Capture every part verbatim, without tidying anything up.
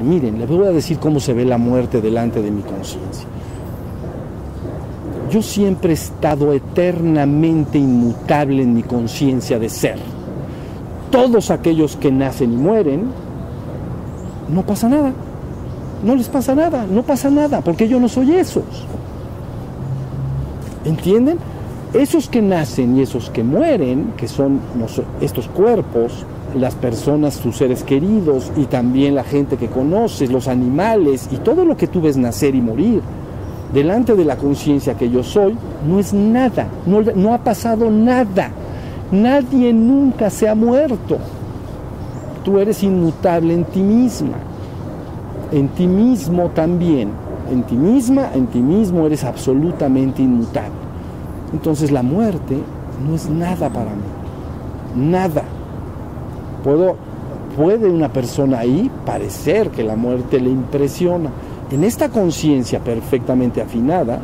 Miren, les voy a decir cómo se ve la muerte delante de mi conciencia. Yo siempre he estado eternamente inmutable en mi conciencia de ser. Todos aquellos que nacen y mueren, no pasa nada. No les pasa nada, no pasa nada, porque yo no soy esos. ¿Entienden? Esos que nacen y esos que mueren, que son estos cuerpos, las personas, sus seres queridos, y también la gente que conoces, los animales, y todo lo que tú ves nacer y morir, delante de la conciencia que yo soy, no es nada, no, no ha pasado nada. Nadie nunca se ha muerto. Tú eres inmutable en ti misma, en ti mismo también, en ti misma, en ti mismo eres absolutamente inmutable. Entonces la muerte no es nada para mí, nada. Puedo, puede una persona ahí parecer que la muerte le impresiona. En esta conciencia perfectamente afinada,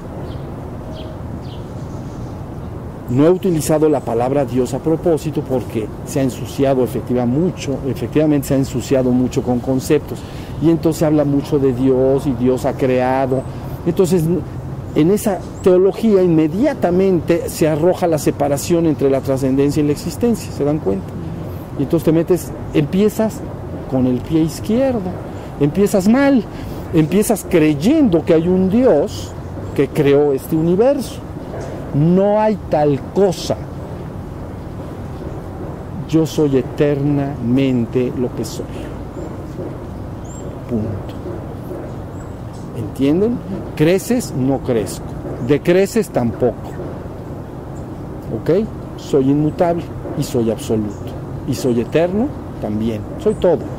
no he utilizado la palabra Dios a propósito porque se ha ensuciado efectiva mucho, efectivamente se ha ensuciado mucho con conceptos. Y entonces habla mucho de Dios y Dios ha creado. Entonces, en esa teología inmediatamente se arroja la separación entre la trascendencia y la existencia, ¿se dan cuenta? Y entonces te metes, empiezas con el pie izquierdo, empiezas mal, empiezas creyendo que hay un Dios que creó este universo. No hay tal cosa. Yo soy eternamente lo que soy. Punto. ¿Entienden? Creces, no crezco. Decreces, tampoco. ¿Ok? Soy inmutable y soy absoluto. Y soy eterno también. Soy todo.